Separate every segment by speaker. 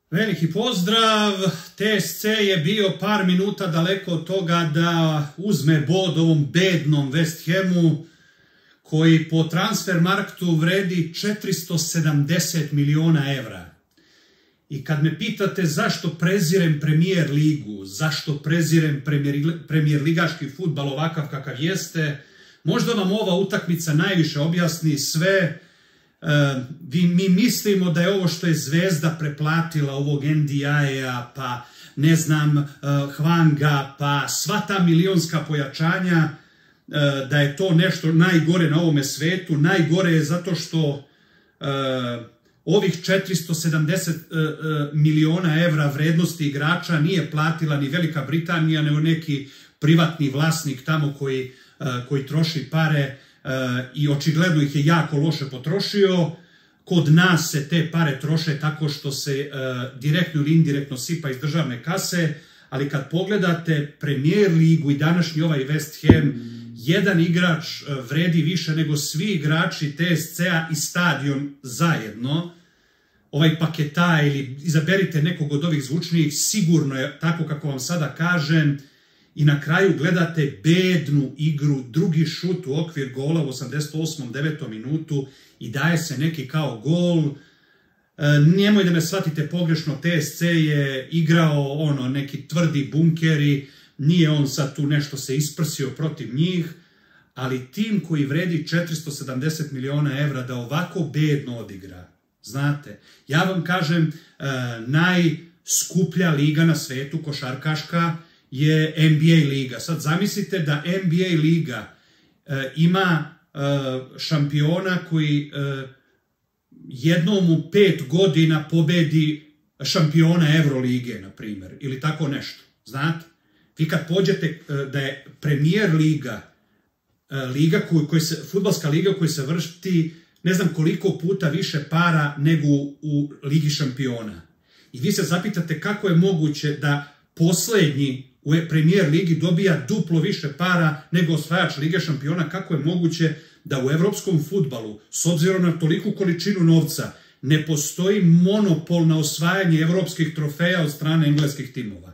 Speaker 1: Veliki pozdrav, TSC je bio par minuta daleko od toga da uzme bod ovom bednom West Hamu koji po Transfermarktu vredi 470 miliona evra. I kad me pitate zašto prezirem Premier ligu, zašto prezirem Premier ligaški fudbal ovakav kakav jeste, možda vam ova utakmica najviše objasni sve. Mi mislimo da je ovo što je Zvezda preplatila ovog NDI-a, pa ne znam, Hwanga, pa sva ta milionska pojačanja, da je to nešto najgore na ovome svetu. Najgore je zato što ovih 470 miliona evra vrednosti igrača nije platila ni Velika Britanija, nego neki privatni vlasnik tamo koji troši pare i očigledno ih je jako loše potrošio. Kod nas se te pare troše tako što se direktno ili indirektno sipa iz državne kase, ali kad pogledate Premier ligu i današnji ovaj West Ham, jedan igrač vredi više nego svi igrači TSC-a i stadion zajedno. Ovaj Paketa ili izaberite nekog od ovih zvučnijih, sigurno je tako kako vam sada kažem. I na kraju gledate bednu igru, drugi šut u okvir gola u 88. 9. minutu i daje se neki kao gol. Nemoj da me shvatite pogrešno, TSC je igrao neki tvrdi bunkeri, nije on sad tu nešto se isprsio protiv njih, ali tim koji vredi 470 miliona evra da ovako bedno odigra. Znate, ja vam kažem, najskuplja liga na svetu, košarkaška, je NBA liga. Sad zamislite da NBA liga ima šampiona koji jednom u 5 godina pobedi šampiona Evrolige, na primjer, ili tako nešto. Znate? Vi kad pođete da je Premier liga, fudbalska liga koja se vrši ne znam koliko puta više para nego u Ligi šampiona. I vi se zapitate kako je moguće da poslednji u Premier ligi dobija duplo više para nego osvajač Lige šampiona, kako je moguće da u evropskom fudbalu, s obzirom na toliku količinu novca, ne postoji monopol na osvajanje evropskih trofeja od strane engleskih timova.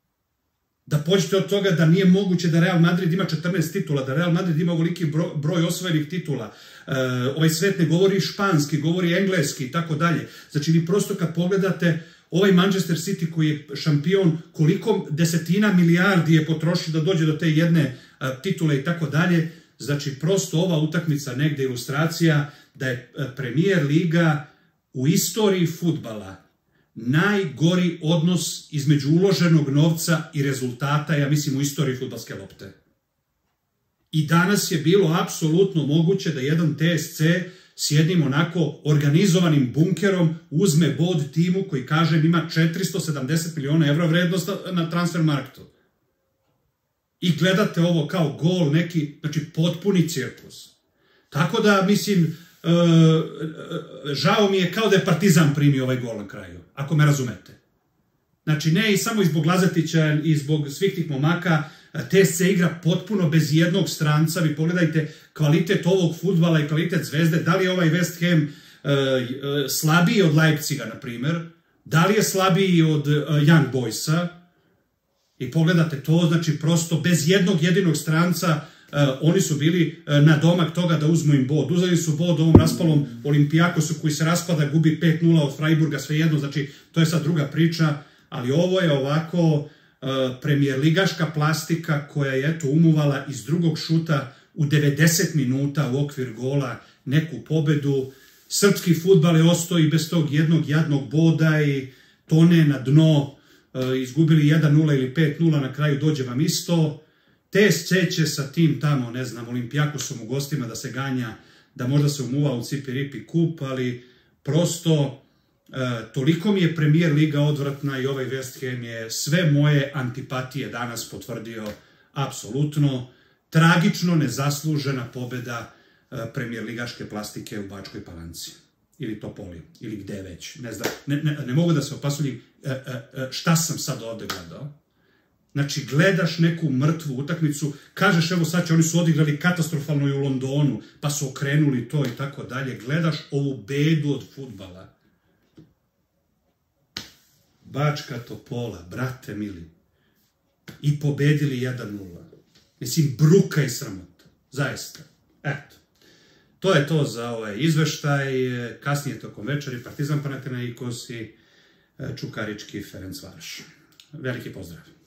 Speaker 1: Da pođete od toga da nije moguće da Real Madrid ima 14 titula, da Real Madrid ima ovoliki broj osvojenih titula. Ovaj svet ne govori španski, govori engleski i tako dalje. Znači vi prosto kad pogledate ovaj Manchester City koji je šampion, koliko desetina milijardi je potrošio da dođe do te jedne titule i tako dalje. Znači prosto ova utakmica negde ilustracija da je Premier liga u istoriji fudbala najgori odnos između uloženog novca i rezultata, ja mislim, u istoriji fudbalske lopte. I danas je bilo apsolutno moguće da jedan TSC s jednim onako organizovanim bunkerom uzme bod timu koji, kažem, ima 470 miliona evra vrednost na Transfermarktu. I gledate ovo kao gol neki, znači potpuni cirkus. Tako da, mislim, žao mi je kao da je Partizan primio ovaj gol na kraju, ako me razumete. Znači, ne i samo i zbog Lazetića i zbog svih tih momaka, TSC igra potpuno bez jednog stranca. Vi pogledajte kvalitet ovog fudbala i kvalitet Zvezde. Da li je ovaj West Ham slabiji od Leipziga, na primer? Da li je slabiji od Young Boysa? I pogledate to, znači prosto bez jednog jedinog stranca oni su bili na domak toga da uzmu im bod. Uzeli su bod ovom raspalom Olimpijakosu koji se raspada, gubi 5-0 od Freiburga, svejedno, znači to je sad druga priča, ali ovo je ovako Premier ligaška plastika koja je eto umuvala iz drugog šuta u 90 minuta u okvir gola neku pobedu. Srpski fudbal je ostao i bez tog jednog jadnog boda i tone na dno, izgubili 1-0 ili 5-0, na kraju dođe vam isto. TSC će sa tim tamo, ne znam, Olimpijakosom u gostima da se ganja, da možda se umuva u Cipi Ripi kup, ali prosto toliko mi je Premier liga odvratna i ovaj West Ham je sve moje antipatije danas potvrdio apsolutno. Tragično nezaslužena pobeda Premier ligaške plastike u Bačkoj Palanci. Ili Topoli, ili gde već. Ne znam, ne mogu da se opasuljim šta sam sad ovde gledao. Znači, gledaš neku mrtvu utakmicu, kažeš evo sad će, oni su odigrali katastrofalno i u Londonu, pa su okrenuli to i tako dalje. Gledaš ovu bedu od fudbala. Bačka Topola, brate mili. I pobedili 1-0. Mislim, bruka i sramota. Zaista. Eto. To je to za ovaj izveštaj. Kasnije tokom večeri Partizan Panathinaikos i Čukarički Ferencvaroš. Veliki pozdrav.